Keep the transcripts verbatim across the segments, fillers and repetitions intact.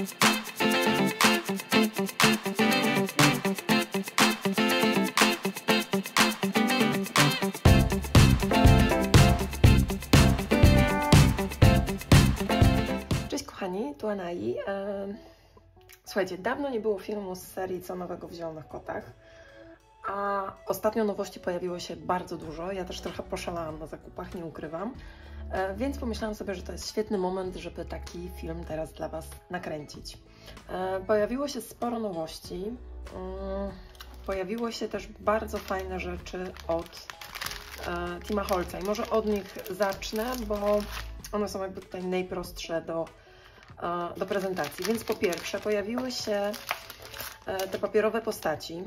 Cześć kochani, tu Anai. Słuchajcie, dawno nie było filmu z serii Co nowego w Zielonych Kotach, a ostatnio nowości pojawiło się bardzo dużo. Ja też trochę poszalałam na zakupach, nie ukrywam, więc pomyślałam sobie, że to jest świetny moment, żeby taki film teraz dla Was nakręcić. Pojawiło się sporo nowości, pojawiło się też bardzo fajne rzeczy od Tima Holtza i może od nich zacznę, bo one są jakby tutaj najprostsze do, do prezentacji. Więc po pierwsze pojawiły się te papierowe postaci,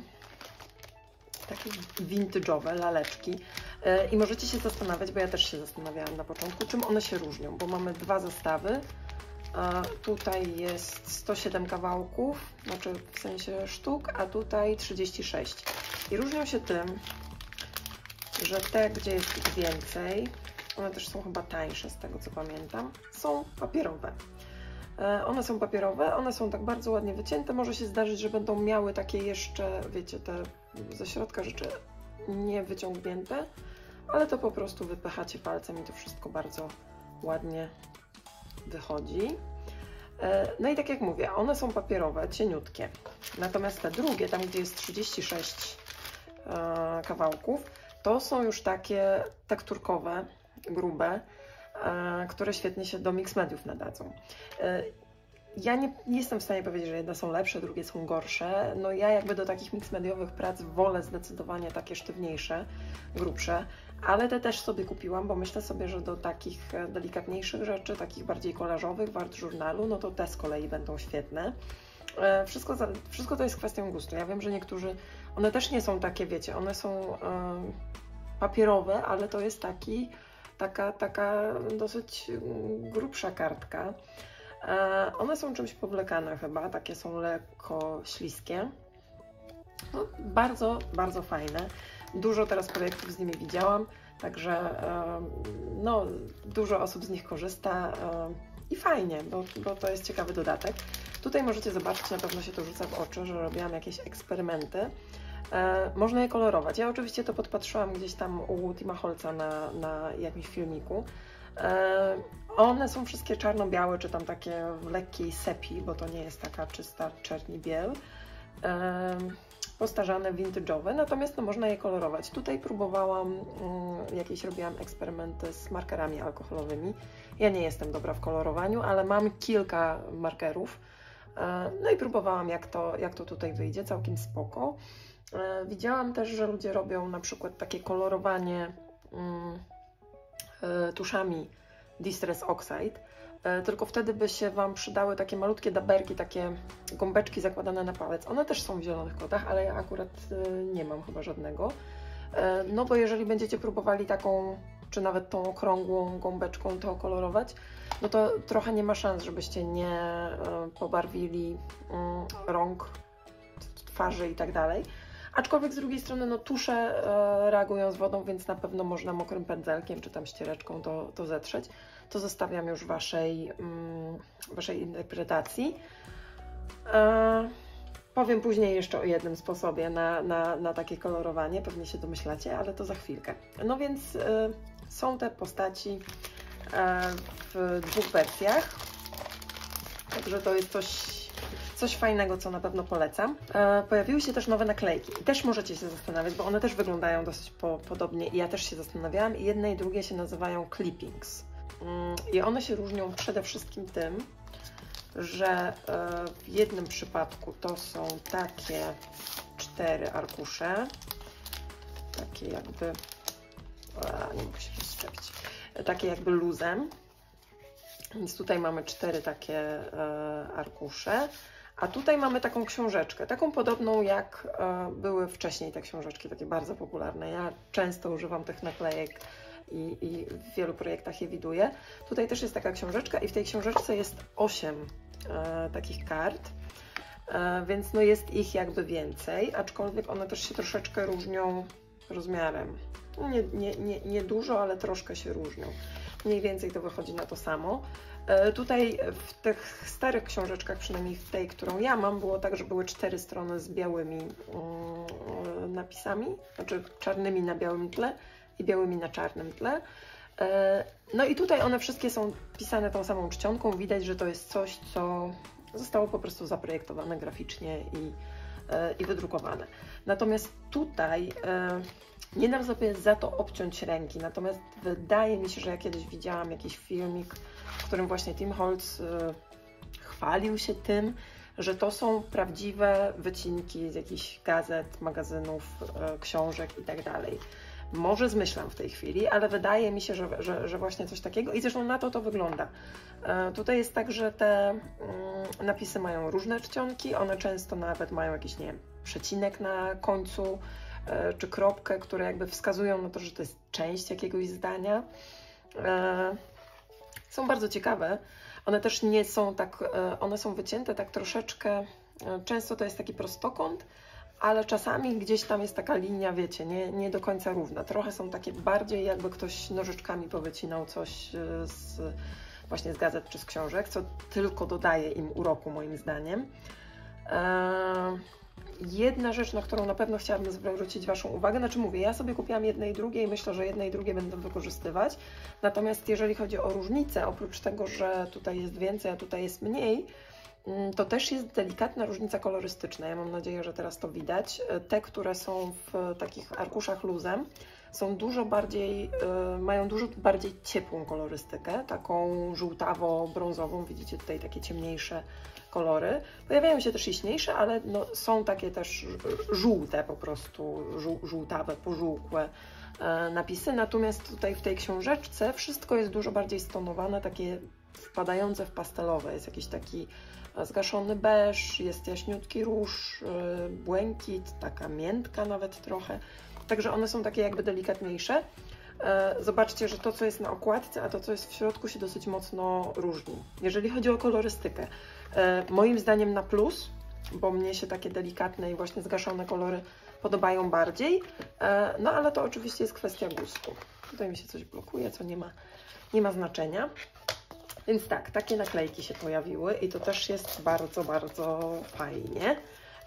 takie vintage'owe, laleczki. I możecie się zastanawiać, bo ja też się zastanawiałam na początku, czym one się różnią, bo mamy dwa zestawy. Tutaj jest sto siedem kawałków, znaczy w sensie sztuk, a tutaj trzydzieści sześć. I różnią się tym, że te, gdzie jest ich więcej, one też są chyba tańsze z tego co pamiętam, są papierowe. One są papierowe, one są tak bardzo ładnie wycięte. Może się zdarzyć, że będą miały takie jeszcze, wiecie, te ze środka rzeczy nie wyciągnięte, ale to po prostu wypychacie palcem i to wszystko bardzo ładnie wychodzi. No i tak jak mówię, one są papierowe, cieniutkie. Natomiast te drugie, tam gdzie jest trzydzieści sześć kawałków, to są już takie tekturkowe, grube, które świetnie się do mix mediów nadadzą. Ja nie, nie jestem w stanie powiedzieć, że jedne są lepsze, drugie są gorsze. No ja jakby do takich mix mediowych prac wolę zdecydowanie takie sztywniejsze, grubsze, ale te też sobie kupiłam, bo myślę sobie, że do takich delikatniejszych rzeczy, takich bardziej kolażowych, wart żurnalu, no to te z kolei będą świetne. Wszystko, wszystko to jest kwestią gustu. Ja wiem, że niektórzy, one też nie są takie, wiecie, one są papierowe, ale to jest taki Taka, taka dosyć grubsza kartka. E, one są czymś powlekane chyba, takie są lekko śliskie. No, bardzo, bardzo fajne. Dużo teraz projektów z nimi widziałam, także e, no, dużo osób z nich korzysta e, i fajnie, bo, bo to jest ciekawy dodatek. Tutaj możecie zobaczyć, na pewno się to rzuca w oczy, że robiłam jakieś eksperymenty. E, można je kolorować. Ja oczywiście to podpatrzyłam gdzieś tam u Tima Holtza na, na jakimś filmiku. E, one są wszystkie czarno-białe, czy tam takie w lekkiej sepi, bo to nie jest taka czysta czerni-biel. E, postarzane, vintage'owe, natomiast no, można je kolorować. Tutaj próbowałam, mm, jakieś robiłam eksperymenty z markerami alkoholowymi. Ja nie jestem dobra w kolorowaniu, ale mam kilka markerów. E, no i próbowałam, jak to, jak to tutaj wyjdzie, całkiem spoko. Widziałam też, że ludzie robią na przykład takie kolorowanie mm, tuszami Distress Oxide, tylko wtedy by się Wam przydały takie malutkie daberki, takie gąbeczki zakładane na palec. One też są w Zielonych Kotach, ale ja akurat nie mam chyba żadnego. No bo jeżeli będziecie próbowali taką, czy nawet tą okrągłą gąbeczką to kolorować, no to trochę nie ma szans, żebyście nie pobarwili rąk, twarzy i tak dalej. Aczkolwiek z drugiej strony no, tusze e, reagują z wodą, więc na pewno można mokrym pędzelkiem czy tam ściereczką to, to zetrzeć. To zostawiam już Waszej, mm, waszej interpretacji. E, powiem później jeszcze o jednym sposobie na, na, na takie kolorowanie, pewnie się domyślacie, ale to za chwilkę. No więc e, są te postaci e, w dwóch wersjach, także to jest coś Coś fajnego, co na pewno polecam. E, pojawiły się też nowe naklejki i też możecie się zastanawiać, bo one też wyglądają dosyć po, podobnie i ja też się zastanawiałam. I jedne i drugie się nazywają clippings. Mm, I one się różnią przede wszystkim tym, że e, w jednym przypadku to są takie cztery arkusze, takie jakby, a, nie mogę się rozczepić, takie jakby luzem. Więc tutaj mamy cztery takie e, arkusze. A tutaj mamy taką książeczkę, taką podobną jak e, były wcześniej te książeczki, takie bardzo popularne. Ja często używam tych naklejek i, i w wielu projektach je widuję. Tutaj też jest taka książeczka i w tej książeczce jest osiem e, takich kart, e, więc no jest ich jakby więcej, aczkolwiek one też się troszeczkę różnią rozmiarem. Nie, nie, nie, nie dużo, ale troszkę się różnią. Mniej więcej to wychodzi na to samo. Tutaj w tych starych książeczkach, przynajmniej w tej, którą ja mam, było tak, że były cztery strony z białymi napisami, znaczy czarnymi na białym tle i białymi na czarnym tle. No i tutaj one wszystkie są pisane tą samą czcionką. Widać, że to jest coś, co zostało po prostu zaprojektowane graficznie i, i wydrukowane. Natomiast tutaj nie dam sobie za to obciąć ręki, natomiast wydaje mi się, że ja kiedyś widziałam jakiś filmik, w którym właśnie Tim Holtz chwalił się tym, że to są prawdziwe wycinki z jakichś gazet, magazynów, książek i tak dalej. Może zmyślam w tej chwili, ale wydaje mi się, że, że, że właśnie coś takiego i zresztą na to to wygląda. E, tutaj jest tak, że te mm, napisy mają różne czcionki, one często nawet mają jakiś, nie wiem, przecinek na końcu, e, czy kropkę, które jakby wskazują na to, że to jest część jakiegoś zdania. E, są bardzo ciekawe. One też nie są tak, e, one są wycięte tak troszeczkę, e, często to jest taki prostokąt, ale czasami gdzieś tam jest taka linia, wiecie, nie, nie do końca równa. Trochę są takie bardziej, jakby ktoś nożyczkami powycinał coś z, właśnie z gazet czy z książek, co tylko dodaje im uroku, moim zdaniem. Eee, jedna rzecz, na którą na pewno chciałabym zwrócić Waszą uwagę, znaczy mówię, ja sobie kupiłam jedne i drugie i myślę, że jedne i drugie będę wykorzystywać. Natomiast jeżeli chodzi o różnicę, oprócz tego, że tutaj jest więcej, a tutaj jest mniej, to też jest delikatna różnica kolorystyczna. Ja mam nadzieję, że teraz to widać. Te, które są w takich arkuszach luzem, są dużo bardziej, mają dużo bardziej ciepłą kolorystykę, taką żółtawo-brązową. Widzicie tutaj takie ciemniejsze kolory. Pojawiają się też jaśniejsze, ale no, są takie też żółte po prostu, żół, żółtawe, pożółkłe napisy. Natomiast tutaj w tej książeczce wszystko jest dużo bardziej stonowane, takie wpadające w pastelowe. Jest jakiś taki zgaszony beż, jest jaśniutki róż, błękit, taka miętka nawet trochę. Także one są takie jakby delikatniejsze. Zobaczcie, że to, co jest na okładce, a to, co jest w środku, się dosyć mocno różni. Jeżeli chodzi o kolorystykę, moim zdaniem na plus, bo mnie się takie delikatne i właśnie zgaszone kolory podobają bardziej, no ale to oczywiście jest kwestia gustu. Tutaj mi się coś blokuje, co nie ma, nie ma znaczenia. Więc tak, takie naklejki się pojawiły i to też jest bardzo, bardzo fajnie.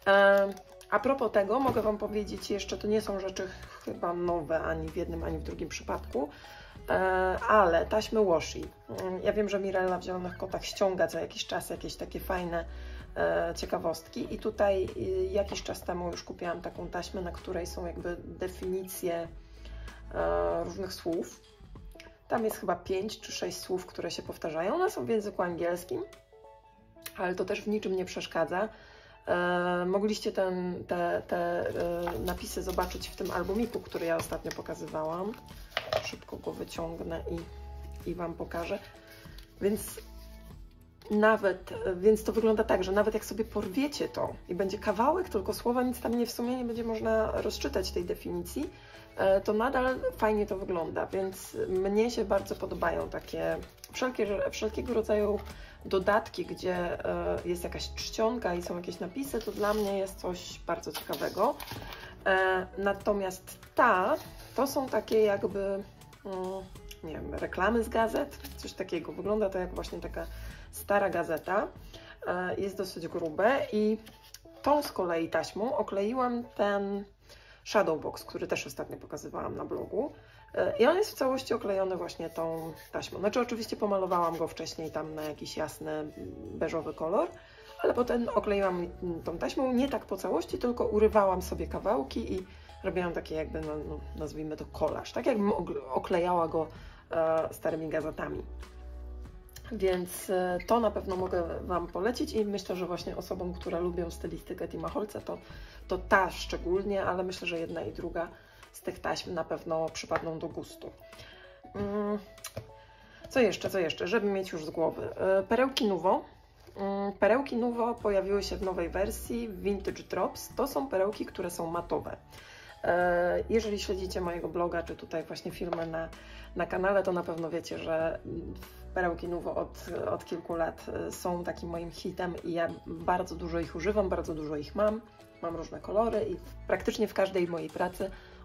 A propos tego, mogę Wam powiedzieć jeszcze, to nie są rzeczy chyba nowe ani w jednym, ani w drugim przypadku, ale taśmy washi. Ja wiem, że Mirella w Zielonych Kotach ściąga co jakiś czas jakieś takie fajne ciekawostki i tutaj jakiś czas temu już kupiłam taką taśmę, na której są jakby definicje różnych słów. Tam jest chyba pięć czy sześć słów, które się powtarzają. One są w języku angielskim, ale to też w niczym nie przeszkadza. E, mogliście ten, te, te e, napisy zobaczyć w tym albumiku, który ja ostatnio pokazywałam. Szybko go wyciągnę i, i Wam pokażę. Więc nawet, więc to wygląda tak, że nawet jak sobie porwiecie to i będzie kawałek tylko słowa, nic tam nie w sumie nie będzie można rozczytać tej definicji, to nadal fajnie to wygląda, więc mnie się bardzo podobają takie wszelkie, wszelkiego rodzaju dodatki, gdzie jest jakaś czcionka i są jakieś napisy, to dla mnie jest coś bardzo ciekawego. Natomiast ta, to są takie jakby, nie wiem, reklamy z gazet, coś takiego. Wygląda to jak właśnie taka stara gazeta, jest dosyć grube i tą z kolei taśmą okleiłam ten Shadowbox, który też ostatnio pokazywałam na blogu i on jest w całości oklejony właśnie tą taśmą. Znaczy oczywiście pomalowałam go wcześniej tam na jakiś jasny, beżowy kolor, ale potem okleiłam tą taśmą nie tak po całości, tylko urywałam sobie kawałki i robiłam takie jakby, no, no, nazwijmy to kolaż, tak jakbym oklejała go e, starymi gazetami. Więc to na pewno mogę Wam polecić i myślę, że właśnie osobom, które lubią stylistykę Tima Holtza, to, to ta szczególnie, ale myślę, że jedna i druga z tych taśm na pewno przypadną do gustu. Co jeszcze, co jeszcze, żeby mieć już z głowy? Perełki Nuvo. Perełki Nuvo pojawiły się w nowej wersji Vintage Drops. To są perełki, które są matowe. Jeżeli śledzicie mojego bloga, czy tutaj właśnie filmy na, na kanale, to na pewno wiecie, że perełki Nuvo od, od kilku lat są takim moim hitem i ja bardzo dużo ich używam, bardzo dużo ich mam. Mam różne kolory i praktycznie w każdej mojej pracy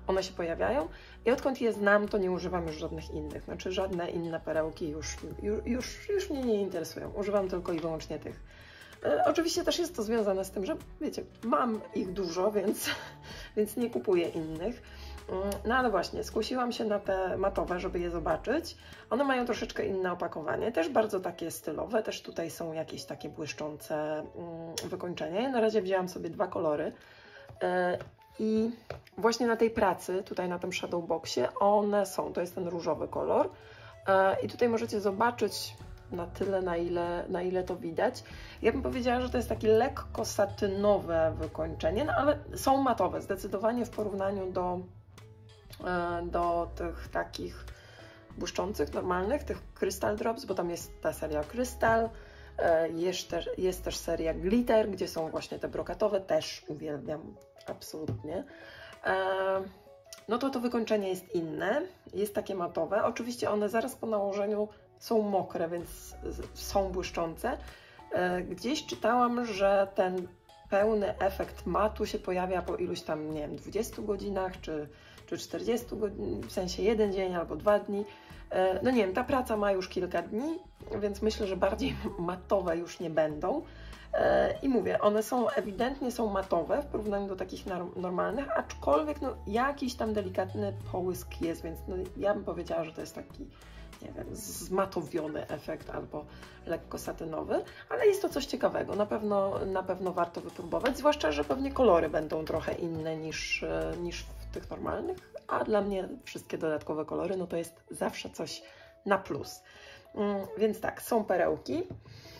one się pojawiają i odkąd je znam, to nie używam już żadnych innych, znaczy żadne inne perełki już, już, już, już mnie nie interesują, używam tylko i wyłącznie tych. E, oczywiście też jest to związane z tym, że wiecie, mam ich dużo, więc, więc nie kupuję innych. No ale właśnie, skusiłam się na te matowe, żeby je zobaczyć. One mają troszeczkę inne opakowanie, też bardzo takie stylowe, też tutaj są jakieś takie błyszczące wykończenia. Ja na razie wzięłam sobie dwa kolory i właśnie na tej pracy, tutaj na tym Shadow Boxie, one są, to jest ten różowy kolor i tutaj możecie zobaczyć na tyle, na ile, na ile to widać. Ja bym powiedziała, że to jest takie lekko satynowe wykończenie, no ale są matowe, zdecydowanie w porównaniu do do tych takich błyszczących, normalnych, tych Crystal Drops, bo tam jest ta seria Crystal, jest też, jest też seria Glitter, gdzie są właśnie te brokatowe, też uwielbiam, absolutnie. No to to wykończenie jest inne, jest takie matowe, oczywiście one zaraz po nałożeniu są mokre, więc są błyszczące. Gdzieś czytałam, że ten pełny efekt matu się pojawia po iluś tam, nie wiem, dwudziestu godzinach, czy czy czterdziestu godzin, w sensie jeden dzień albo dwa dni. No nie wiem, ta praca ma już kilka dni, więc myślę, że bardziej matowe już nie będą. I mówię, one są ewidentnie są matowe w porównaniu do takich normalnych, aczkolwiek no, jakiś tam delikatny połysk jest, więc no, ja bym powiedziała, że to jest taki, nie wiem, zmatowiony efekt albo lekko satynowy, ale jest to coś ciekawego, na pewno, na pewno warto wypróbować, zwłaszcza, że pewnie kolory będą trochę inne niż, niż w tych normalnych, a dla mnie wszystkie dodatkowe kolory, no to jest zawsze coś na plus. Więc tak, są perełki yy,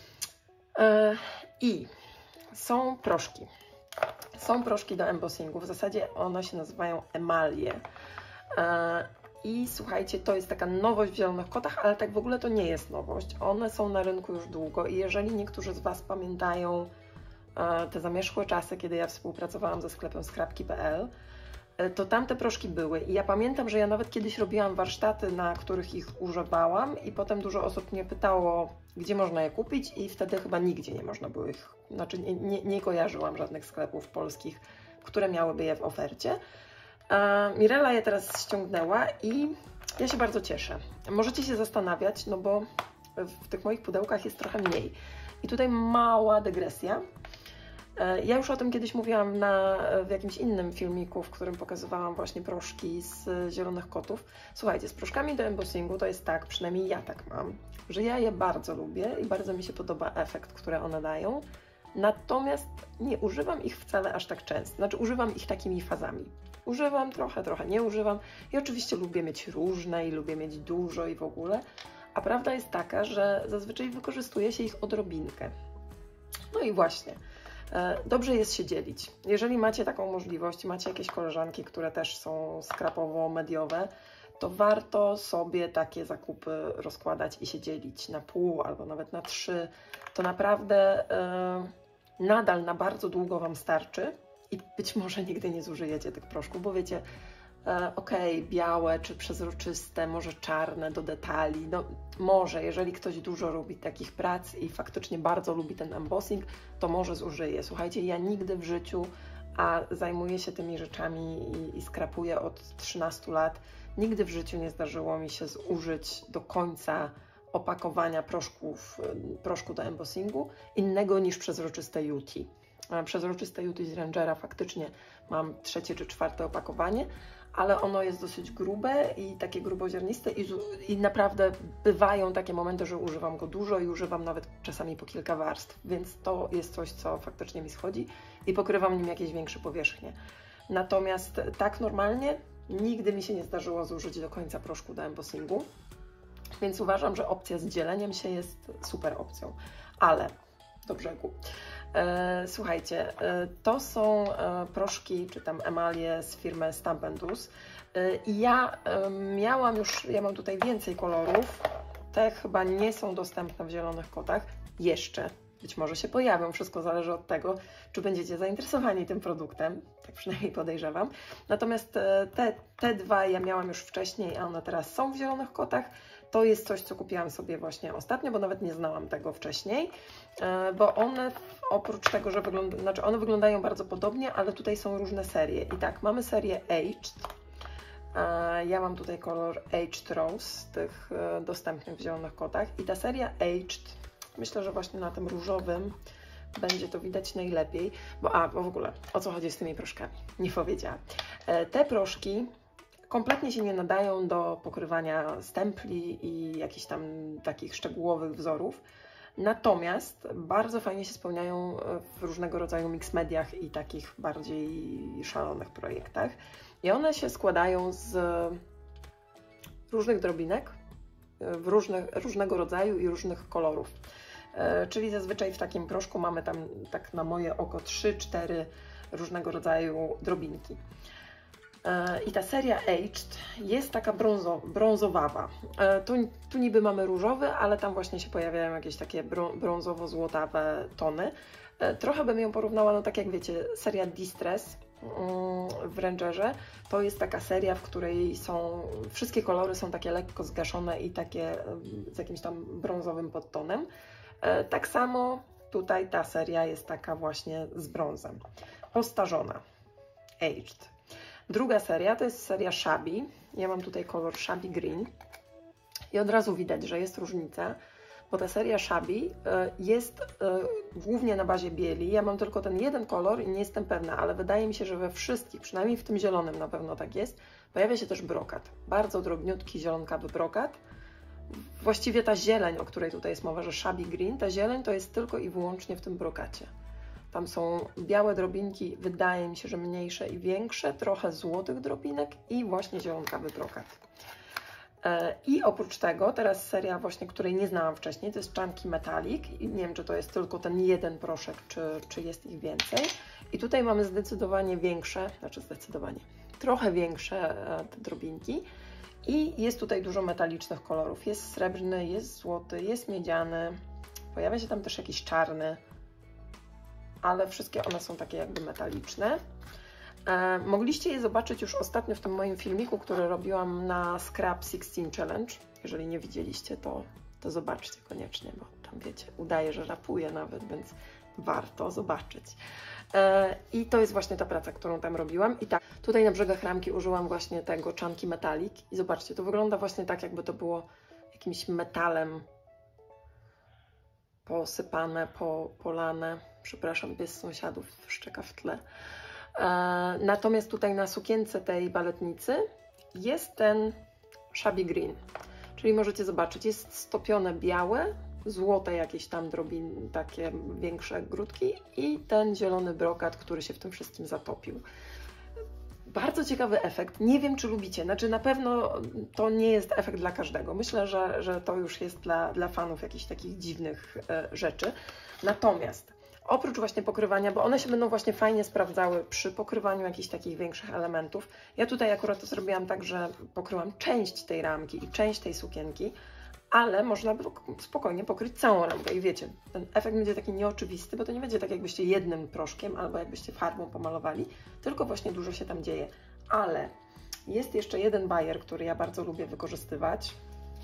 i są proszki. Są proszki do embossingu, w zasadzie one się nazywają emalie. Yy, I słuchajcie, to jest taka nowość w Zielonych Kotach, ale tak w ogóle to nie jest nowość. One są na rynku już długo i jeżeli niektórzy z Was pamiętają yy, te zamierzchłe czasy, kiedy ja współpracowałam ze sklepem skrapki kropka p l, to tamte proszki były i ja pamiętam, że ja nawet kiedyś robiłam warsztaty, na których ich używałam i potem dużo osób mnie pytało, gdzie można je kupić i wtedy chyba nigdzie nie można było ich, znaczy nie, nie, nie kojarzyłam żadnych sklepów polskich, które miałyby je w ofercie. Mirella je teraz ściągnęła i ja się bardzo cieszę. Możecie się zastanawiać, no bo w tych moich pudełkach jest trochę mniej. I tutaj mała dygresja. Ja już o tym kiedyś mówiłam na, w jakimś innym filmiku, w którym pokazywałam właśnie proszki z Zielonych Kotów. Słuchajcie, z proszkami do embossingu to jest tak, przynajmniej ja tak mam, że ja je bardzo lubię i bardzo mi się podoba efekt, który one dają. Natomiast nie używam ich wcale aż tak często, znaczy używam ich takimi fazami. Używam trochę, trochę nie używam i oczywiście lubię mieć różne i lubię mieć dużo i w ogóle, a prawda jest taka, że zazwyczaj wykorzystuje się ich odrobinkę. No i właśnie. Dobrze jest się dzielić. Jeżeli macie taką możliwość, macie jakieś koleżanki, które też są skrapowo-mediowe, to warto sobie takie zakupy rozkładać i się dzielić na pół albo nawet na trzy. To naprawdę yy, nadal na bardzo długo Wam starczy i być może nigdy nie zużyjecie tych proszków, bo wiecie, e, okej, okay, białe czy przezroczyste, może czarne do detali, no może, jeżeli ktoś dużo lubi takich prac i faktycznie bardzo lubi ten embossing, to może zużyje. Słuchajcie, ja nigdy w życiu, a zajmuję się tymi rzeczami i, i skrapuję od trzynastu lat, nigdy w życiu nie zdarzyło mi się zużyć do końca opakowania proszków, proszku do embossingu innego niż przezroczyste Juti. Przezroczyste Juti z Rangera faktycznie mam trzecie czy czwarte opakowanie, ale ono jest dosyć grube i takie gruboziarniste i, i naprawdę bywają takie momenty, że używam go dużo i używam nawet czasami po kilka warstw, więc to jest coś, co faktycznie mi schodzi i pokrywam nim jakieś większe powierzchnie. Natomiast tak normalnie nigdy mi się nie zdarzyło zużyć do końca proszku do embossingu, więc uważam, że opcja z dzieleniem się jest super opcją, ale do brzegu. E, słuchajcie, e, to są e, proszki, czy tam emalie z firmy Stamp and Use e, i ja e, miałam już, ja mam tutaj więcej kolorów, te chyba nie są dostępne w Zielonych Kotach jeszcze, być może się pojawią, wszystko zależy od tego, czy będziecie zainteresowani tym produktem, tak przynajmniej podejrzewam. Natomiast e, te, te dwa ja miałam już wcześniej, a one teraz są w Zielonych Kotach. To jest coś, co kupiłam sobie właśnie ostatnio, bo nawet nie znałam tego wcześniej, bo one oprócz tego, że wygląda, znaczy one wyglądają bardzo podobnie, ale tutaj są różne serie. I tak, mamy serię Aged, Ja mam tutaj kolor Aged Rose, tych dostępnych w zielonych kotach. I ta seria Aged, myślę, że właśnie na tym różowym będzie to widać najlepiej. Bo, a, bo w ogóle, o co chodzi z tymi proszkami? Nie powiedziałam. Te proszki kompletnie się nie nadają do pokrywania stempli i jakichś tam takich szczegółowych wzorów. Natomiast bardzo fajnie się spełniają w różnego rodzaju mix mediach i takich bardziej szalonych projektach. I one się składają z różnych drobinek, w różnych, różnego rodzaju i różnych kolorów. Czyli zazwyczaj w takim proszku mamy tam, tak na moje oko, trzy cztery różnego rodzaju drobinki. I ta seria Aged jest taka brązo, brązowawa. Tu, tu niby mamy różowy, ale tam właśnie się pojawiają jakieś takie brązowo-złotawe tony. Trochę bym ją porównała, no tak jak wiecie, seria Distress w Rangerze. To jest taka seria, w której są, wszystkie kolory są takie lekko zgaszone i takie z jakimś tam brązowym podtonem. Tak samo tutaj ta seria jest taka właśnie z brązem. Postarzona. Aged. Druga seria to jest seria Shabby. Ja mam tutaj kolor Shabby Green i od razu widać, że jest różnica, bo ta seria Shabby jest głównie na bazie bieli. Ja mam tylko ten jeden kolor i nie jestem pewna, ale wydaje mi się, że we wszystkich, przynajmniej w tym zielonym na pewno tak jest, pojawia się też brokat. Bardzo drobniutki zielonkawy brokat. Właściwie ta zieleń, o której tutaj jest mowa, że Shabby Green, ta zieleń to jest tylko i wyłącznie w tym brokacie. Tam są białe drobinki, wydaje mi się, że mniejsze i większe, trochę złotych drobinek i właśnie zielonkawy brokat. I oprócz tego, teraz seria właśnie, której nie znałam wcześniej, to jest Chunky Metallic. I nie wiem, czy to jest tylko ten jeden proszek, czy, czy jest ich więcej. I tutaj mamy zdecydowanie większe, znaczy zdecydowanie, trochę większe te drobinki. I jest tutaj dużo metalicznych kolorów. Jest srebrny, jest złoty, jest miedziany. Pojawia się tam też jakiś czarny. Ale wszystkie one są takie jakby metaliczne. E, mogliście je zobaczyć już ostatnio w tym moim filmiku, który robiłam na Scrap szesnaście Challenge. Jeżeli nie widzieliście, to, to zobaczcie koniecznie, bo tam wiecie, udaję, że rapuję nawet, więc warto zobaczyć. E, I to jest właśnie ta praca, którą tam robiłam. I tak, tutaj na brzegach ramki użyłam właśnie tego Chunky Metallic. I zobaczcie, to wygląda właśnie tak, jakby to było jakimś metalem posypane, po, polane. Przepraszam, pies sąsiadów szczeka w tle. E, natomiast tutaj na sukience tej baletnicy jest ten Shabby Green. Czyli możecie zobaczyć, jest stopione białe, złote jakieś tam drobiny, takie większe grudki i ten zielony brokat, który się w tym wszystkim zatopił. Bardzo ciekawy efekt. Nie wiem, czy lubicie. Znaczy, na pewno to nie jest efekt dla każdego. Myślę, że, że to już jest dla, dla fanów jakichś takich dziwnych e, rzeczy. Natomiast oprócz właśnie pokrywania, bo one się będą właśnie fajnie sprawdzały przy pokrywaniu jakichś takich większych elementów. Ja tutaj akurat to zrobiłam tak, że pokryłam część tej ramki i część tej sukienki, ale można by spokojnie pokryć całą ramkę i wiecie, ten efekt będzie taki nieoczywisty, bo to nie będzie tak, jakbyście jednym proszkiem albo jakbyście farbą pomalowali, tylko właśnie dużo się tam dzieje. Ale jest jeszcze jeden bajer, który ja bardzo lubię wykorzystywać.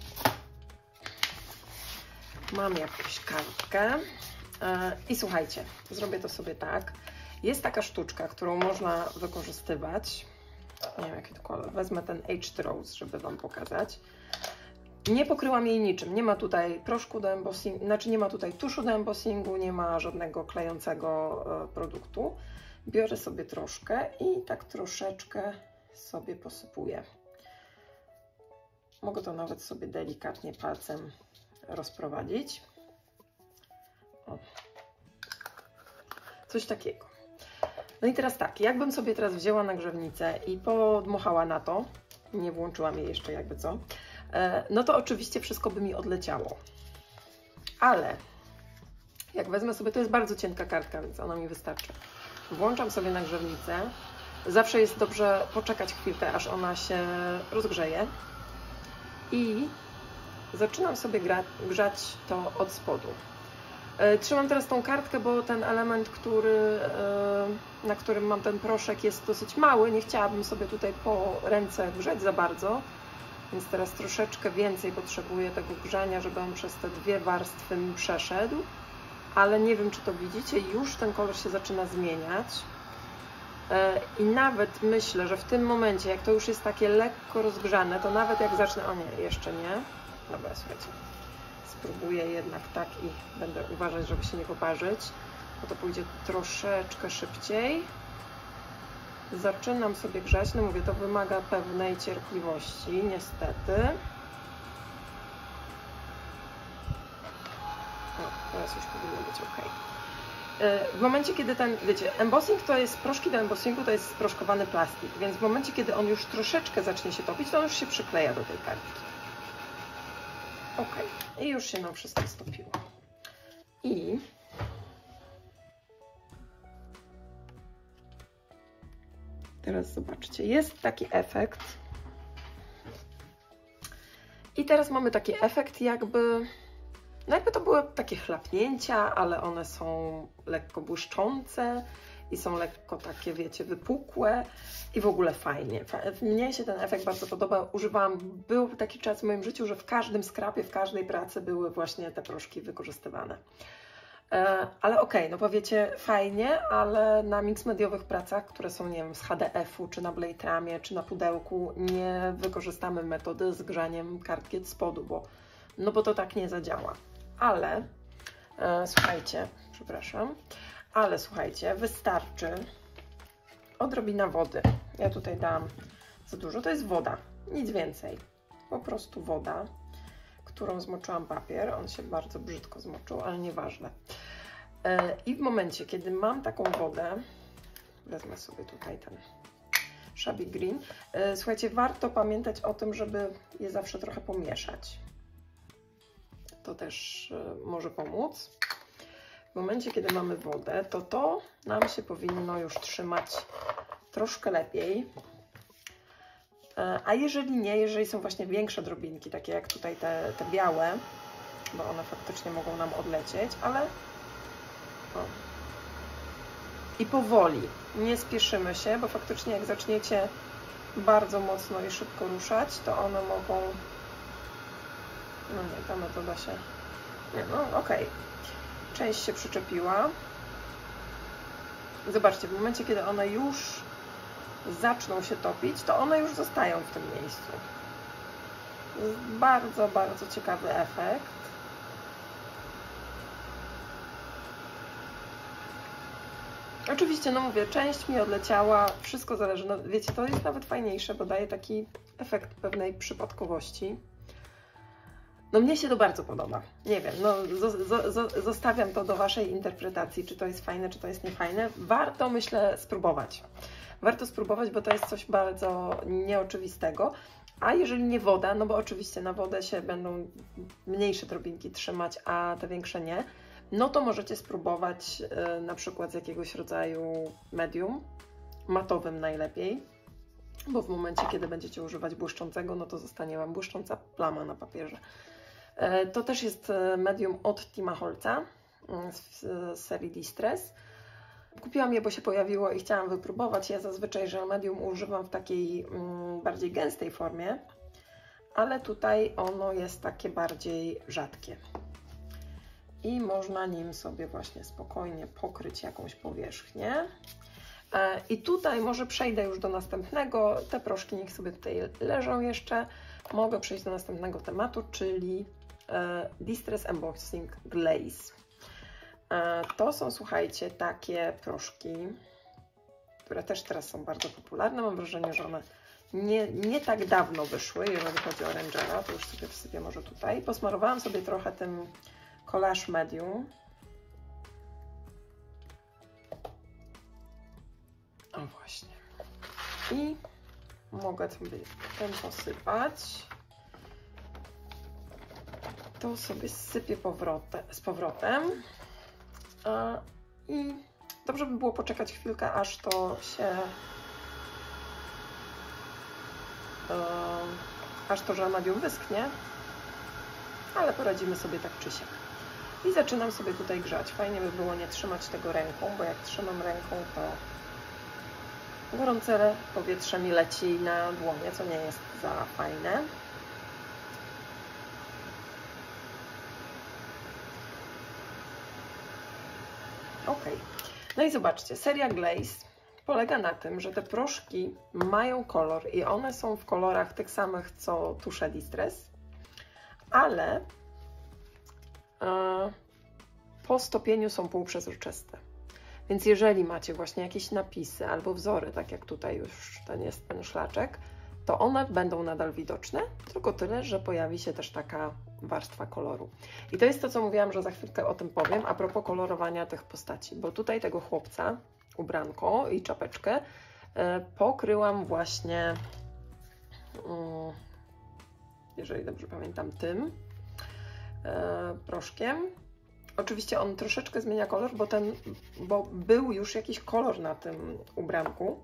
Mam jakąś kartkę i słuchajcie, zrobię to sobie tak. Jest taka sztuczka, którą można wykorzystywać. Nie wiem, jaki to kolor. Wezmę ten Aged Rose, żeby Wam pokazać. Nie pokryłam jej niczym, nie ma tutaj proszku do embossingu, znaczy nie ma tutaj tuszu do embossingu, nie ma żadnego klejącego produktu. Biorę sobie troszkę i tak troszeczkę sobie posypuję. Mogę to nawet sobie delikatnie palcem rozprowadzić. O. Coś takiego. No i teraz tak, jakbym sobie teraz wzięła nagrzewnicę i podmuchała na to, nie włączyłam jej jeszcze jakby co, no to oczywiście wszystko by mi odleciało. Ale jak wezmę sobie, to jest bardzo cienka kartka, więc ona mi wystarczy. Włączam sobie nagrzewnicę. Zawsze jest dobrze poczekać chwilkę, aż ona się rozgrzeje. I zaczynam sobie gra, grzać to od spodu. Trzymam teraz tą kartkę, bo ten element, który, na którym mam ten proszek, jest dosyć mały. Nie chciałabym sobie tutaj po ręce grzać za bardzo. Więc teraz troszeczkę więcej potrzebuję tego grzania, żeby on przez te dwie warstwy mi przeszedł. Ale nie wiem, czy to widzicie, już ten kolor się zaczyna zmieniać. I nawet myślę, że w tym momencie, jak to już jest takie lekko rozgrzane, to nawet jak zacznę... O nie, jeszcze nie. Dobra, słuchajcie. Spróbuję jednak tak i będę uważać, żeby się nie poparzyć, bo to pójdzie troszeczkę szybciej. Zaczynam sobie grzać. No mówię, to wymaga pewnej cierpliwości, niestety. O, teraz już powinno być ok. W momencie, kiedy ten, wiecie, embossing to jest, proszki do embossingu to jest sproszkowany plastik, więc w momencie, kiedy on już troszeczkę zacznie się topić, to on już się przykleja do tej kartki. Ok, i już się nam wszystko stopiło. I teraz zobaczcie, jest taki efekt. I teraz mamy taki efekt, jakby, no jakby to były takie chlapnięcia, ale one są lekko błyszczące i są lekko takie, wiecie, wypukłe i w ogóle fajnie. Mnie się ten efekt bardzo podoba. Używałam, był taki czas w moim życiu, że w każdym skrapie, w każdej pracy były właśnie te proszki wykorzystywane. E, ale okej, okay, no powiecie fajnie, ale na mixmediowych pracach, które są, nie wiem, z H D F-u, czy na Blade Ramie, czy na pudełku, nie wykorzystamy metody z grzaniem kartki od spodu, bo, no bo to tak nie zadziała. Ale, e, słuchajcie, przepraszam, ale słuchajcie, wystarczy odrobina wody. Ja tutaj dam za dużo, to jest woda, nic więcej. Po prostu woda, którą zmoczyłam papier. On się bardzo brzydko zmoczył, ale nieważne. I w momencie, kiedy mam taką wodę, wezmę sobie tutaj ten Shabby Green. Słuchajcie, warto pamiętać o tym, żeby je zawsze trochę pomieszać. To też może pomóc. W momencie, kiedy mamy wodę, to to nam się powinno już trzymać troszkę lepiej. A jeżeli nie, jeżeli są właśnie większe drobinki, takie jak tutaj te, te białe, bo one faktycznie mogą nam odlecieć, ale o. I powoli, nie spieszymy się, bo faktycznie jak zaczniecie bardzo mocno i szybko ruszać, to one mogą, no nie, ta metoda się, nie, no okej, część się przyczepiła. Zobaczcie, w momencie, kiedy one już zaczną się topić, to one już zostają w tym miejscu. To jest bardzo, bardzo ciekawy efekt. Oczywiście, no mówię, część mi odleciała, wszystko zależy, no wiecie, to jest nawet fajniejsze, bo daje taki efekt pewnej przypadkowości. No mnie się to bardzo podoba, nie wiem, no zo, zo, zostawiam to do Waszej interpretacji, czy to jest fajne, czy to jest niefajne. Warto, myślę, spróbować. Warto spróbować, bo to jest coś bardzo nieoczywistego. A jeżeli nie woda, no bo oczywiście na wodę się będą mniejsze drobinki trzymać, a te większe nie, no to możecie spróbować y, na przykład z jakiegoś rodzaju medium, matowym najlepiej, bo w momencie, kiedy będziecie używać błyszczącego, no to zostanie Wam błyszcząca plama na papierze. Y, to też jest medium od Tima Holtza y, z, z serii Distress. Kupiłam je, bo się pojawiło i chciałam wypróbować. Ja zazwyczaj żel medium używam w takiej mm, bardziej gęstej formie, ale tutaj ono jest takie bardziej rzadkie. I można nim sobie właśnie spokojnie pokryć jakąś powierzchnię. E, I tutaj może przejdę już do następnego. Te proszki niech sobie tutaj leżą jeszcze. Mogę przejść do następnego tematu, czyli e, Distress Embossing Glaze. To są, słuchajcie, takie proszki, które też teraz są bardzo popularne. Mam wrażenie, że one nie, nie tak dawno wyszły, jeżeli chodzi o Rangera. To już sobie wsypię może tutaj. Posmarowałam sobie trochę tym Collage Medium. O właśnie. I mogę sobie ten posypać. To sobie sypię powrotem, z powrotem. I dobrze by było poczekać chwilkę, aż to się, aż to żel medium wyschnie, ale poradzimy sobie tak czy siak. I zaczynam sobie tutaj grzać. Fajnie by było nie trzymać tego ręką, bo jak trzymam ręką, to gorące powietrze mi leci na dłonie, co nie jest za fajne. Ok, no i zobaczcie, seria Glaze, polega na tym, że te proszki mają kolor i one są w kolorach tych samych co tusze Distress, ale po stopieniu są półprzezroczyste. Więc jeżeli macie właśnie jakieś napisy albo wzory, tak jak tutaj już ten jest ten szlaczek, to one będą nadal widoczne, tylko tyle, że pojawi się też taka warstwa koloru. I to jest to, co mówiłam, że za chwilkę o tym powiem, a propos kolorowania tych postaci, bo tutaj tego chłopca, ubranko i czapeczkę pokryłam właśnie, jeżeli dobrze pamiętam, tym proszkiem. Oczywiście on troszeczkę zmienia kolor, bo, ten, bo był już jakiś kolor na tym ubranku.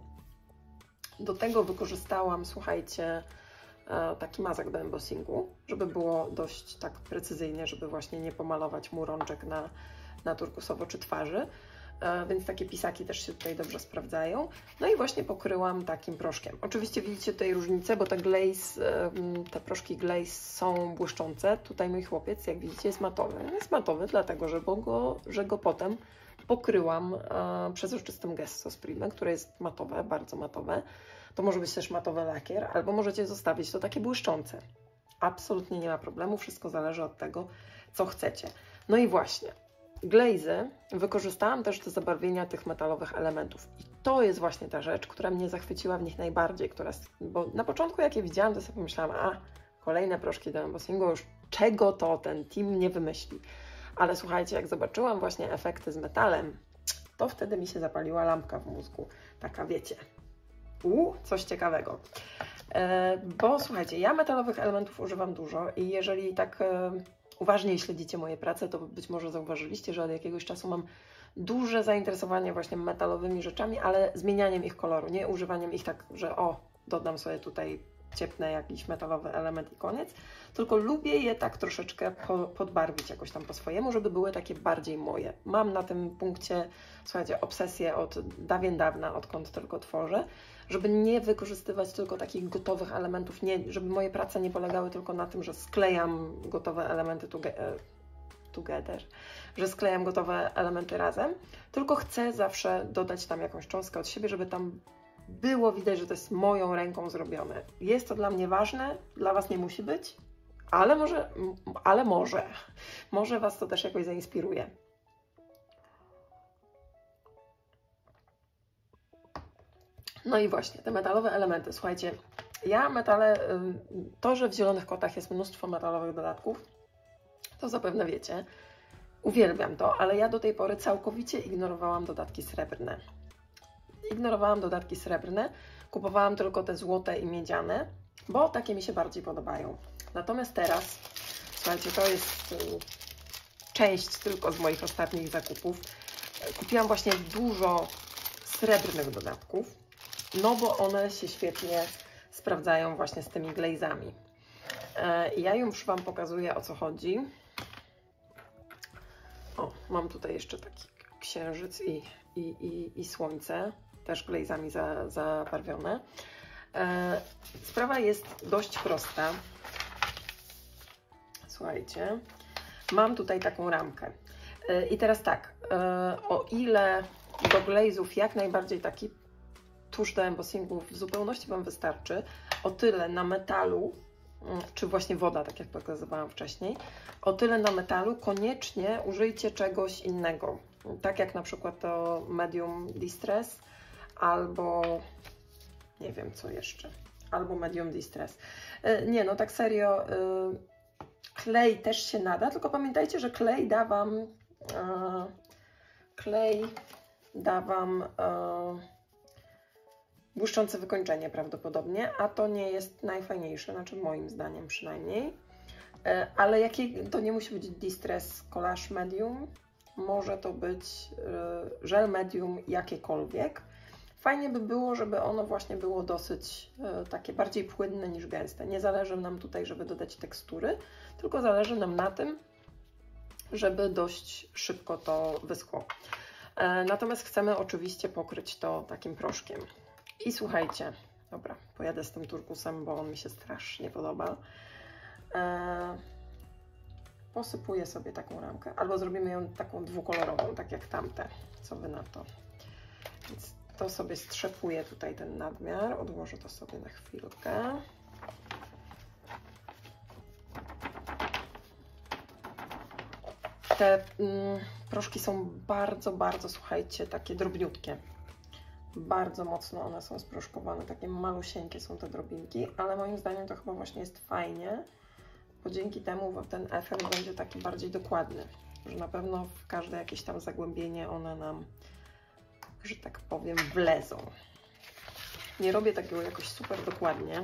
Do tego wykorzystałam, słuchajcie, taki mazak do embossingu, żeby było dość tak precyzyjnie, żeby właśnie nie pomalować mu rączek na, na turkusowo czy twarzy. Więc takie pisaki też się tutaj dobrze sprawdzają. No i właśnie pokryłam takim proszkiem. Oczywiście widzicie tutaj różnicę, bo te glaze, te proszki glaze są błyszczące. Tutaj mój chłopiec, jak widzicie, jest matowy. Jest matowy dlatego, że go, że go potem pokryłam przezroczystym Gesso Supreme, które jest matowe, bardzo matowe. To może być też matowy lakier, albo możecie zostawić to takie błyszczące. Absolutnie nie ma problemu, wszystko zależy od tego, co chcecie. No i właśnie, glazy wykorzystałam też do zabarwienia tych metalowych elementów. I to jest właśnie ta rzecz, która mnie zachwyciła w nich najbardziej, która, bo na początku jak je widziałam, to sobie pomyślałam, a kolejne proszki do embossingu, już czego to ten team nie wymyśli. Ale słuchajcie, jak zobaczyłam właśnie efekty z metalem, to wtedy mi się zapaliła lampka w mózgu. Taka, wiecie, u, coś ciekawego. E, bo słuchajcie, ja metalowych elementów używam dużo i jeżeli tak e, uważniej śledzicie moje prace, to być może zauważyliście, że od jakiegoś czasu mam duże zainteresowanie właśnie metalowymi rzeczami, ale zmienianiem ich koloru, nie używaniem ich tak, że o, dodam sobie tutaj ciepnę jakiś metalowy element i koniec, tylko lubię je tak troszeczkę po, podbarwić jakoś tam po swojemu, żeby były takie bardziej moje. Mam na tym punkcie, słuchajcie, obsesję od dawien dawna, odkąd tylko tworzę, żeby nie wykorzystywać tylko takich gotowych elementów, nie, żeby moje prace nie polegały tylko na tym, że sklejam gotowe elementy together, że sklejam gotowe elementy razem, tylko chcę zawsze dodać tam jakąś cząstkę od siebie, żeby tam było widać, że to jest moją ręką zrobione. Jest to dla mnie ważne, dla Was nie musi być, ale może, ale może, może Was to też jakoś zainspiruje. No i właśnie, te metalowe elementy. Słuchajcie, ja metale, to, że w Zielonych Kotach jest mnóstwo metalowych dodatków, to zapewne wiecie. Uwielbiam to, ale ja do tej pory całkowicie ignorowałam dodatki srebrne. Ignorowałam dodatki srebrne, kupowałam tylko te złote i miedziane, bo takie mi się bardziej podobają. Natomiast teraz, słuchajcie, to jest część tylko z moich ostatnich zakupów. Kupiłam właśnie dużo srebrnych dodatków, no bo one się świetnie sprawdzają właśnie z tymi glazami. Ja już Wam pokazuję, o co chodzi. O, mam tutaj jeszcze taki księżyc i, i, i, i słońce, też glazami za, zabarwione. E, sprawa jest dość prosta. Słuchajcie, mam tutaj taką ramkę. E, I teraz tak, e, o ile do glazów jak najbardziej taki tusz do embossingu w zupełności Wam wystarczy, o tyle na metalu, czy właśnie woda, tak jak pokazywałam wcześniej, o tyle na metalu koniecznie użyjcie czegoś innego. Tak jak na przykład to Medium Distress, albo nie wiem co jeszcze, albo Medium Distress. Nie, no tak serio, klej też się nada, tylko pamiętajcie, że klej da Wam, klej da Wam błyszczące wykończenie prawdopodobnie, a to nie jest najfajniejsze, znaczy moim zdaniem przynajmniej. Ale jakie, to nie musi być Distress Collage Medium, może to być żel medium jakiekolwiek. Fajnie by było, żeby ono właśnie było dosyć takie bardziej płynne niż gęste. Nie zależy nam tutaj, żeby dodać tekstury, tylko zależy nam na tym, żeby dość szybko to wyschło. Natomiast chcemy oczywiście pokryć to takim proszkiem. I słuchajcie, dobra, pojadę z tym turkusem, bo on mi się strasznie podoba. Eee, posypuję sobie taką ramkę, albo zrobimy ją taką dwukolorową, tak jak tamte. Co Wy na to? Więc to sobie strzepuję tutaj ten nadmiar, odłożę to sobie na chwilkę. Te mm, proszki są bardzo, bardzo, słuchajcie, takie drobniutkie. Bardzo mocno one są sproszkowane, takie malusieńkie są te drobinki, ale moim zdaniem to chyba właśnie jest fajnie, bo dzięki temu ten efekt będzie taki bardziej dokładny, że na pewno w każde jakieś tam zagłębienie one nam, że tak powiem, wlezą. Nie robię takiego jakoś super dokładnie,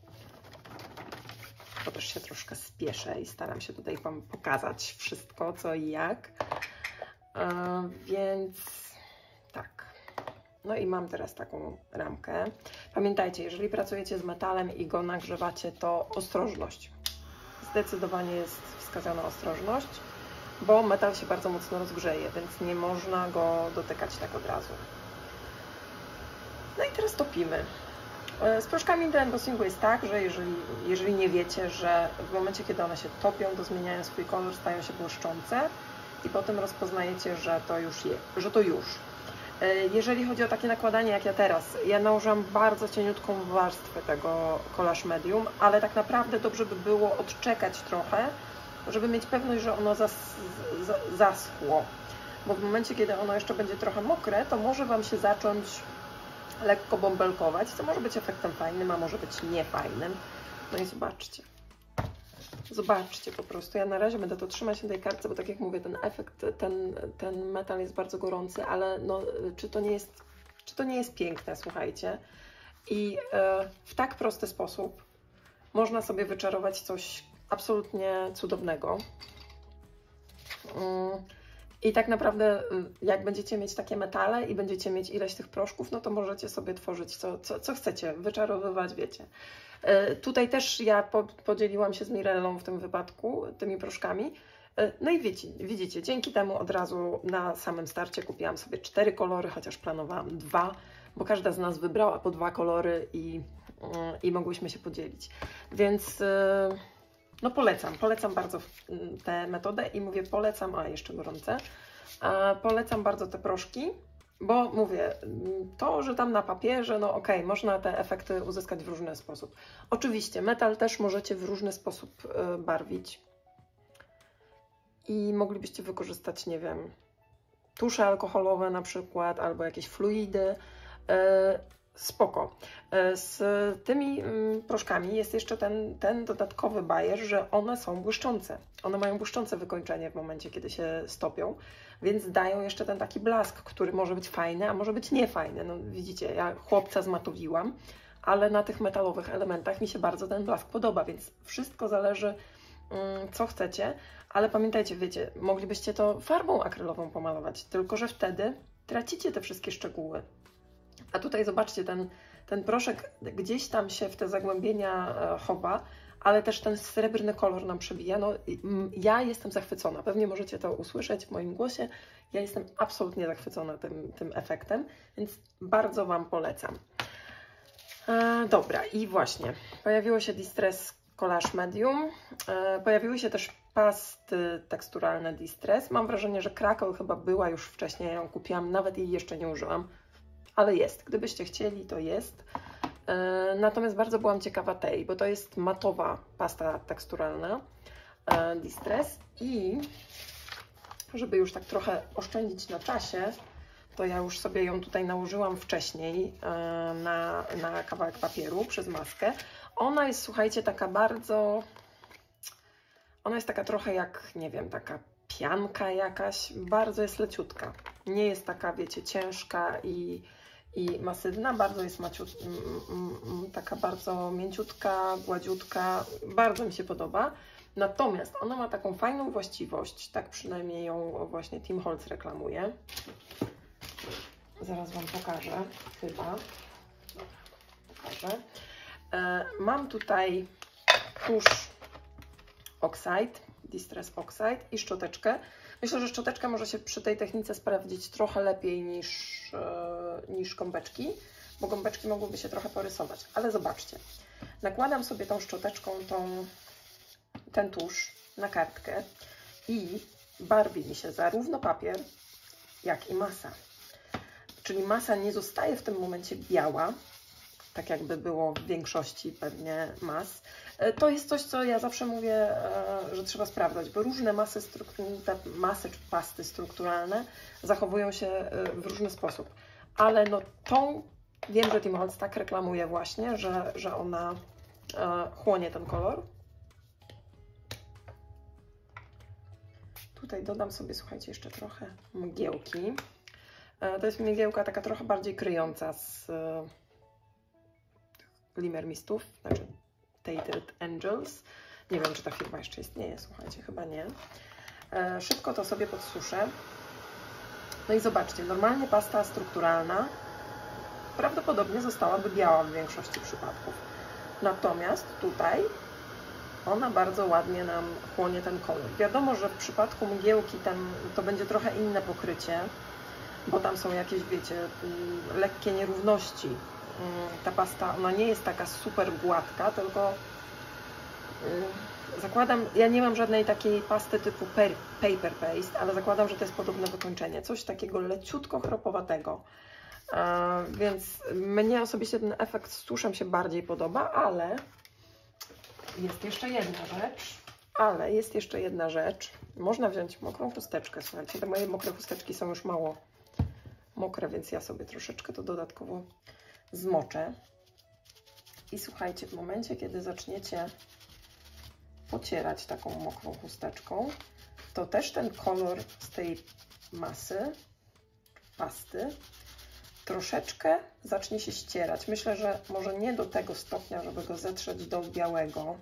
bo też się troszkę spieszę i staram się tutaj Wam pokazać wszystko, co i jak. A, więc tak. No i mam teraz taką ramkę. Pamiętajcie, jeżeli pracujecie z metalem i go nagrzewacie, to ostrożność. Zdecydowanie jest wskazana ostrożność, bo metal się bardzo mocno rozgrzeje, więc nie można go dotykać tak od razu. No i teraz topimy. Z proszkami do embossingu jest tak, że jeżeli, jeżeli nie wiecie, że w momencie, kiedy one się topią, to zmieniają swój kolor, stają się błyszczące i potem rozpoznajecie, że to już je, że to już. Jeżeli chodzi o takie nakładanie jak ja teraz, ja nałożyłam bardzo cieniutką warstwę tego Collage Medium, ale tak naprawdę dobrze by było odczekać trochę, żeby mieć pewność, że ono zas, zaschło. Bo w momencie, kiedy ono jeszcze będzie trochę mokre, to może Wam się zacząć lekko bąbelkować, co może być efektem fajnym, a może być niefajnym. No i zobaczcie. Zobaczcie po prostu. Ja na razie będę to trzymać na tej kartce, bo tak jak mówię, ten efekt, ten, ten metal jest bardzo gorący, ale no, czy to nie jest, czy to nie jest piękne, słuchajcie. I e, w tak prosty sposób można sobie wyczarować coś absolutnie cudownego. Mm. I tak naprawdę, jak będziecie mieć takie metale i będziecie mieć ileś tych proszków, no to możecie sobie tworzyć co, co, co chcecie, wyczarowywać, wiecie. Yy, tutaj też ja po, podzieliłam się z Mirellą w tym wypadku tymi proszkami. Yy, no i wiecie, widzicie, dzięki temu od razu na samym starcie kupiłam sobie cztery kolory, chociaż planowałam dwa, bo każda z nas wybrała po dwa kolory i, yy, i mogłyśmy się podzielić. Więc... Yy, No polecam, polecam bardzo tę metodę i mówię polecam, a jeszcze gorące, a polecam bardzo te proszki, bo mówię, to, że tam na papierze, no okej, okay, można te efekty uzyskać w różny sposób. Oczywiście metal też możecie w różny sposób barwić i moglibyście wykorzystać, nie wiem, tusze alkoholowe na przykład, albo jakieś fluidy. Spoko. Z tymi proszkami jest jeszcze ten, ten dodatkowy bajer, że one są błyszczące. One mają błyszczące wykończenie w momencie, kiedy się stopią, więc dają jeszcze ten taki blask, który może być fajny, a może być niefajny. No widzicie, ja chłopca zmatowiłam, ale na tych metalowych elementach mi się bardzo ten blask podoba, więc wszystko zależy, co chcecie, ale pamiętajcie, wiecie, moglibyście to farbą akrylową pomalować, tylko że wtedy tracicie te wszystkie szczegóły. A tutaj zobaczcie, ten, ten proszek gdzieś tam się w te zagłębienia chowa, ale też ten srebrny kolor nam przebija. No, ja jestem zachwycona, pewnie możecie to usłyszeć w moim głosie. Ja jestem absolutnie zachwycona tym, tym efektem, więc bardzo Wam polecam. E, dobra, i właśnie, pojawiło się Distress Collage Medium, e, pojawiły się też pasty teksturalne Distress. Mam wrażenie, że Krakow chyba była już wcześniej, ja ją kupiłam, nawet jej jeszcze nie użyłam. Ale jest, gdybyście chcieli, to jest. E, natomiast bardzo byłam ciekawa tej, bo to jest matowa pasta teksturalna e, Distress i żeby już tak trochę oszczędzić na czasie, to ja już sobie ją tutaj nałożyłam wcześniej e, na, na kawałek papieru przez maskę. Ona jest, słuchajcie, taka bardzo, ona jest taka trochę jak, nie wiem, taka pianka jakaś, bardzo jest leciutka. Nie jest taka, wiecie, ciężka i i masywna, bardzo jest maciut, taka bardzo mięciutka, gładziutka, bardzo mi się podoba. Natomiast ona ma taką fajną właściwość, tak przynajmniej ją właśnie Tim Holtz reklamuje. Zaraz Wam pokażę, chyba. Pokażę. E, mam tutaj tusz Oxide, Distress Oxide i szczoteczkę. Myślę, że szczoteczka może się przy tej technice sprawdzić trochę lepiej niż, yy, niż gąbeczki, bo gąbeczki mogłyby się trochę porysować. Ale zobaczcie, nakładam sobie tą szczoteczką tą, ten tusz na kartkę i barwi mi się zarówno papier, jak i masa. czyli masa nie zostaje w tym momencie biała, tak jakby było w większości pewnie mas. To jest coś, co ja zawsze mówię, że trzeba sprawdzać, bo różne masy, te masy czy pasty strukturalne zachowują się w różny sposób. Ale no tą, wiem, że Tim Holtz tak reklamuje właśnie, że, że ona chłonie ten kolor. Tutaj dodam sobie, słuchajcie, jeszcze trochę mgiełki. To jest mgiełka taka trochę bardziej kryjąca z Glimmer Mistów, znaczy Tainted Angels. Nie wiem, czy ta firma jeszcze istnieje, słuchajcie, chyba nie. Szybko to sobie podsuszę. No i zobaczcie, normalnie pasta strukturalna prawdopodobnie zostałaby biała w większości przypadków. Natomiast tutaj ona bardzo ładnie nam chłonie ten kolor. Wiadomo, że w przypadku mgiełki tam to będzie trochę inne pokrycie, bo tam są jakieś, wiecie, lekkie nierówności. Ta pasta, ona nie jest taka super gładka, tylko zakładam, ja nie mam żadnej takiej pasty typu paper paste, ale zakładam, że to jest podobne wykończenie. Coś takiego leciutko chropowatego. Więc mnie osobiście ten efekt z tuszem się bardziej podoba, ale jest jeszcze jedna rzecz, ale jest jeszcze jedna rzecz. Można wziąć mokrą chusteczkę, słuchajcie, te moje mokre chusteczki są już mało mokre, więc ja sobie troszeczkę to dodatkowo zmoczę. I słuchajcie, w momencie, kiedy zaczniecie pocierać taką mokrą chusteczką, to też ten kolor z tej masy, pasty, troszeczkę zacznie się ścierać. Myślę, że może nie do tego stopnia, żeby go zetrzeć do białego,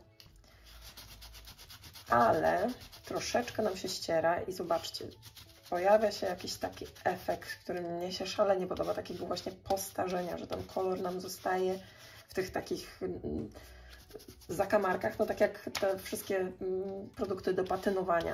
ale troszeczkę nam się ściera i zobaczcie, pojawia się jakiś taki efekt, który mnie się szalenie podoba, takiego właśnie postarzenia, że ten kolor nam zostaje w tych takich zakamarkach, no tak jak te wszystkie produkty do patynowania.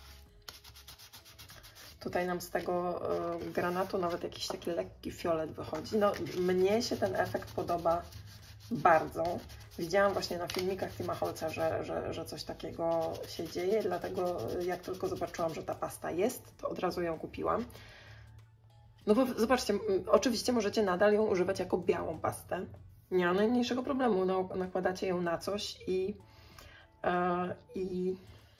Tutaj nam z tego y, granatu nawet jakiś taki lekki fiolet wychodzi. No, mnie się ten efekt podoba bardzo. Widziałam właśnie na filmikach Tima Holtza, że, że, że coś takiego się dzieje, dlatego jak tylko zobaczyłam, że ta pasta jest, to od razu ją kupiłam. No bo zobaczcie, oczywiście możecie nadal ją używać jako białą pastę. Nie ma najmniejszego problemu, no, nakładacie ją na coś i, yy, i,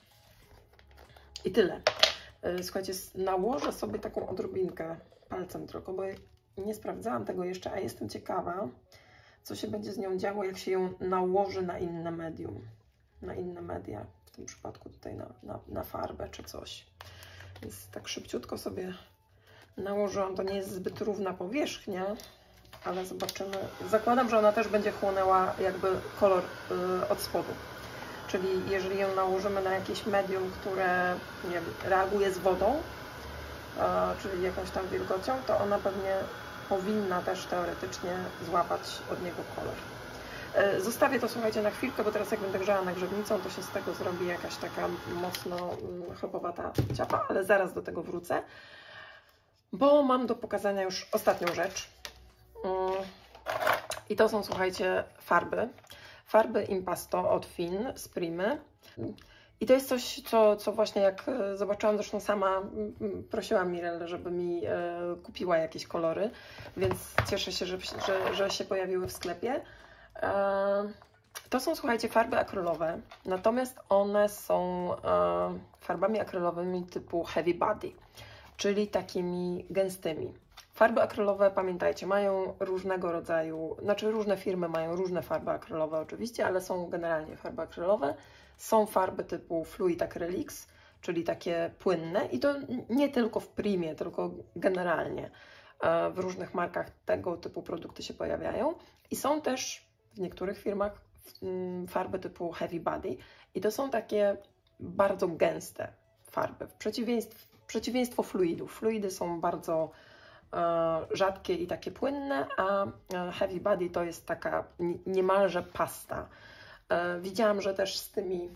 i tyle. Słuchajcie, nałożę sobie taką odrobinkę palcem tylko, bo nie sprawdzałam tego jeszcze, a jestem ciekawa, co się będzie z nią działo, jak się ją nałoży na inne medium, na inne media, w tym przypadku tutaj na, na, na farbę czy coś. Więc tak szybciutko sobie nałożyłam, to nie jest zbyt równa powierzchnia, ale zobaczymy. Zakładam, że ona też będzie chłonęła jakby kolor yy, od spodu. Czyli jeżeli ją nałożymy na jakieś medium, które nie wiem, reaguje z wodą, e, czyli jakąś tam wilgocią, to ona pewnie powinna też teoretycznie złapać od niego kolor. E, zostawię to, słuchajcie, na chwilkę, bo teraz jak będę grzała nagrzewnicą, to się z tego zrobi jakaś taka mocno mm, chropowata ciapa, ale zaraz do tego wrócę, bo mam do pokazania już ostatnią rzecz. Mm. I to są, słuchajcie, farby. Farby Impasto od Fin z Primy. I to jest coś, co, co właśnie jak zobaczyłam, zresztą sama prosiłam Mirelle, żeby mi e, kupiła jakieś kolory, więc cieszę się, że, że, że się pojawiły w sklepie. E, to są, słuchajcie, farby akrylowe, natomiast one są e, farbami akrylowymi typu Heavy Body, czyli takimi gęstymi. Farby akrylowe, pamiętajcie, mają różnego rodzaju, znaczy różne firmy mają różne farby akrylowe oczywiście, ale są generalnie farby akrylowe. Są farby typu Fluid Acrylics, czyli takie płynne i to nie tylko w Primie, tylko generalnie w różnych markach tego typu produkty się pojawiają. I są też w niektórych firmach farby typu Heavy Body i to są takie bardzo gęste farby, w przeciwieństwie, przeciwieństwo fluidów. Fluidy są bardzo rzadkie i takie płynne, a Heavy Body to jest taka niemalże pasta. Widziałam, że też z tymi,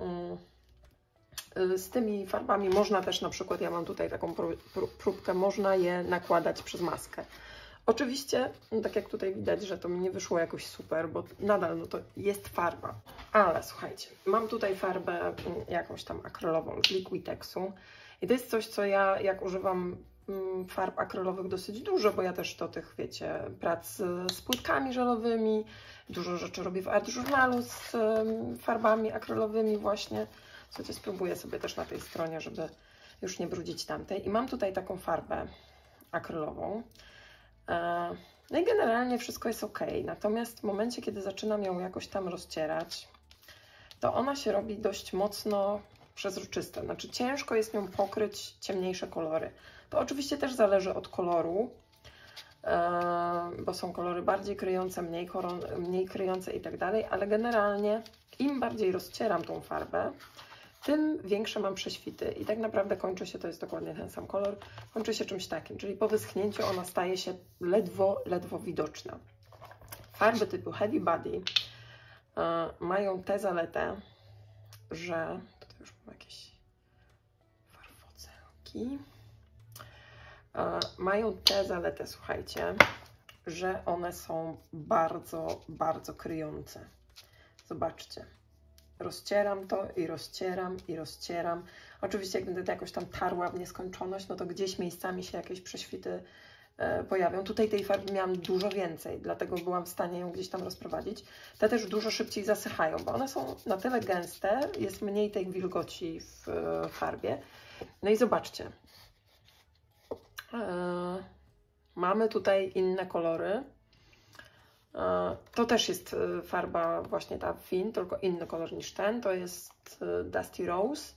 z tymi farbami można też na przykład, ja mam tutaj taką próbkę, można je nakładać przez maskę. Oczywiście, tak jak tutaj widać, że to mi nie wyszło jakoś super, bo nadal no to jest farba. Ale słuchajcie, mam tutaj farbę jakąś tam akrylową z Liquitexu i to jest coś, co ja jak używam farb akrylowych dosyć dużo, bo ja też do tych, wiecie, prac z płytkami żelowymi, dużo rzeczy robię w Art Journalu z farbami akrylowymi właśnie. Słuchajcie, spróbuję sobie też na tej stronie, żeby już nie brudzić tamtej. I mam tutaj taką farbę akrylową. No i generalnie wszystko jest ok. Natomiast w momencie, kiedy zaczynam ją jakoś tam rozcierać, to ona się robi dość mocno przezroczysta. Znaczy ciężko jest nią pokryć ciemniejsze kolory. To oczywiście też zależy od koloru, bo są kolory bardziej kryjące, mniej, mniej kryjące i tak dalej, ale generalnie im bardziej rozcieram tą farbę, tym większe mam prześwity i tak naprawdę kończy się, to jest dokładnie ten sam kolor, kończy się czymś takim, czyli po wyschnięciu ona staje się ledwo, ledwo widoczna. Farby typu Heavy Body y, mają tę zaletę, że tutaj już mam jakieś farfocelki, y, mają tę zaletę, słuchajcie, że one są bardzo, bardzo kryjące. Zobaczcie. Rozcieram to i rozcieram i rozcieram. Oczywiście jak będę to jakoś tam tarła w nieskończoność, no to gdzieś miejscami się jakieś prześwity e, pojawią. Tutaj tej farby miałam dużo więcej, dlatego byłam w stanie ją gdzieś tam rozprowadzić. Te też dużo szybciej zasychają, bo one są na tyle gęste, jest mniej tej wilgoci w e, farbie. No i zobaczcie. E, mamy tutaj inne kolory. To też jest farba właśnie ta Fin, tylko inny kolor niż ten. To jest Dusty Rose,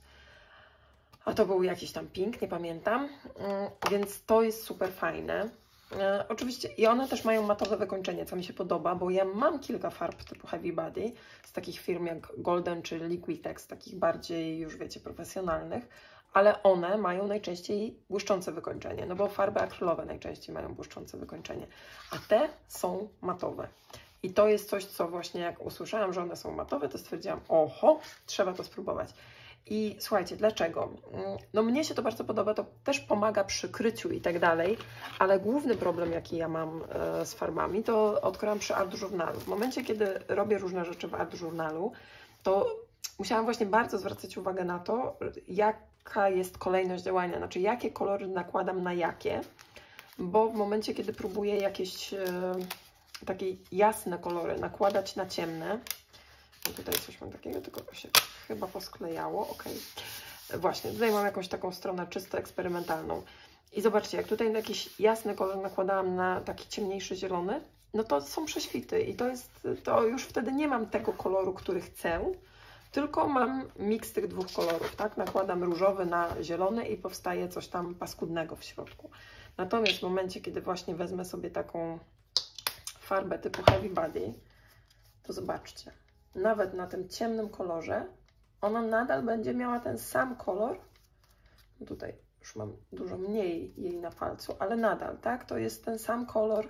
a to był jakiś tam pink, nie pamiętam. Więc to jest super fajne. Oczywiście i one też mają matowe wykończenie, co mi się podoba, bo ja mam kilka farb typu Heavy Body z takich firm jak Golden czy Liquitex, takich bardziej już wiecie profesjonalnych, ale one mają najczęściej błyszczące wykończenie, no bo farby akrylowe najczęściej mają błyszczące wykończenie, a te są matowe. I to jest coś, co właśnie jak usłyszałam, że one są matowe, to stwierdziłam, oho, trzeba to spróbować. I słuchajcie, dlaczego? No mnie się to bardzo podoba, to też pomaga przy kryciu i tak dalej, ale główny problem, jaki ja mam e, z farbami, to odkryłam przy Art Journalu. W momencie, kiedy robię różne rzeczy w Art Journalu, to musiałam właśnie bardzo zwracać uwagę na to, jaka jest kolejność działania, znaczy jakie kolory nakładam na jakie, bo w momencie, kiedy próbuję jakieś e, takie jasne kolory nakładać na ciemne, no tutaj coś mam takiego, tylko się chyba posklejało, ok. Właśnie, tutaj mam jakąś taką stronę czysto eksperymentalną. I zobaczcie, jak tutaj na jakiś jasny kolor nakładałam na taki ciemniejszy zielony, no to są prześwity i to jest, to już wtedy nie mam tego koloru, który chcę, tylko mam miks tych dwóch kolorów, tak? Nakładam różowy na zielony i powstaje coś tam paskudnego w środku. Natomiast w momencie, kiedy właśnie wezmę sobie taką farbę typu Heavy Body, to zobaczcie, nawet na tym ciemnym kolorze ona nadal będzie miała ten sam kolor. Tutaj już mam dużo mniej jej na palcu, ale nadal, tak? To jest ten sam kolor.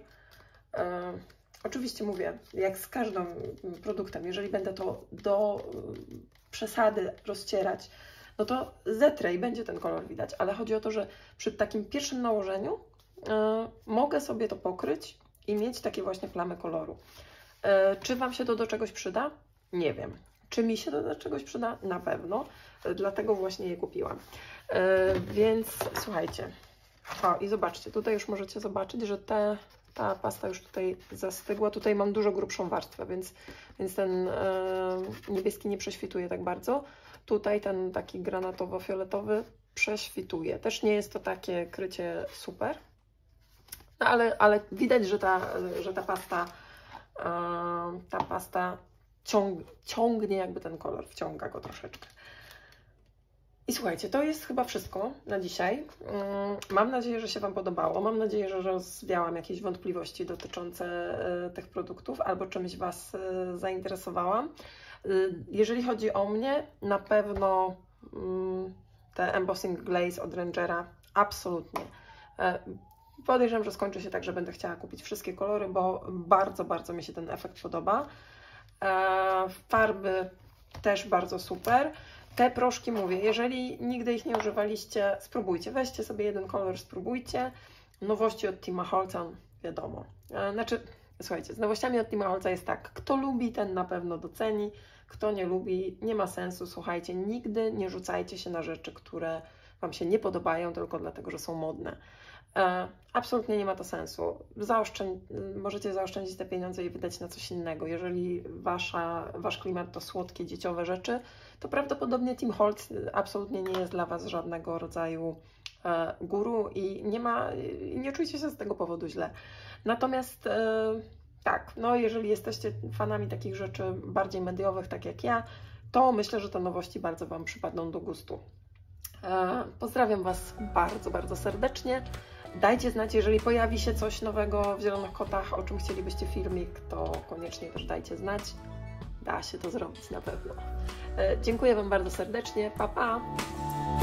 E, oczywiście mówię, jak z każdym produktem, jeżeli będę to do przesady rozcierać, no to zetrę i będzie ten kolor widać, ale chodzi o to, że przy takim pierwszym nałożeniu e, mogę sobie to pokryć i mieć takie właśnie plamy koloru. E, czy Wam się to do czegoś przyda? Nie wiem. Czy mi się to do czegoś przyda? Na pewno. Dlatego właśnie je kupiłam. E, więc słuchajcie. O, i zobaczcie, tutaj już możecie zobaczyć, że te, ta pasta już tutaj zastygła. Tutaj mam dużo grubszą warstwę, więc, więc ten e, niebieski nie prześwituje tak bardzo. Tutaj ten taki granatowo-fioletowy prześwituje. Też nie jest to takie krycie super. No, ale, ale widać, że ta, że ta pasta e, ta pasta ciąg, ciągnie jakby ten kolor, wciąga go troszeczkę. I słuchajcie, to jest chyba wszystko na dzisiaj. Mam nadzieję, że się Wam podobało. Mam nadzieję, że rozwiałam jakieś wątpliwości dotyczące tych produktów albo czymś Was zainteresowałam. Jeżeli chodzi o mnie, na pewno te Embossing Glaze od Rangera absolutnie. Podejrzewam, że skończy się tak, że będę chciała kupić wszystkie kolory, bo bardzo, bardzo mi się ten efekt podoba. Farby też bardzo super. Te proszki mówię, jeżeli nigdy ich nie używaliście, spróbujcie. Weźcie sobie jeden kolor, spróbujcie. Nowości od Tima Holtza, wiadomo. Znaczy, słuchajcie, z nowościami od Tima Holtza jest tak, kto lubi, ten na pewno doceni, kto nie lubi, nie ma sensu. Słuchajcie, nigdy nie rzucajcie się na rzeczy, które Wam się nie podobają, tylko dlatego, że są modne. E, absolutnie nie ma to sensu. Zaoszczęd możecie zaoszczędzić te pieniądze i wydać na coś innego. Jeżeli wasza, wasz klimat to słodkie, dzieciowe rzeczy, to prawdopodobnie Tim Holtz absolutnie nie jest dla was żadnego rodzaju e, guru i nie ma, i nie czujcie się z tego powodu źle. Natomiast e, tak, no jeżeli jesteście fanami takich rzeczy bardziej mediowych, tak jak ja, to myślę, że te nowości bardzo wam przypadną do gustu. E, pozdrawiam was bardzo, bardzo serdecznie. Dajcie znać, jeżeli pojawi się coś nowego w Zielonych Kotach, o czym chcielibyście filmik, to koniecznie też dajcie znać. Da się to zrobić na pewno. Dziękuję wam bardzo serdecznie. Pa, pa!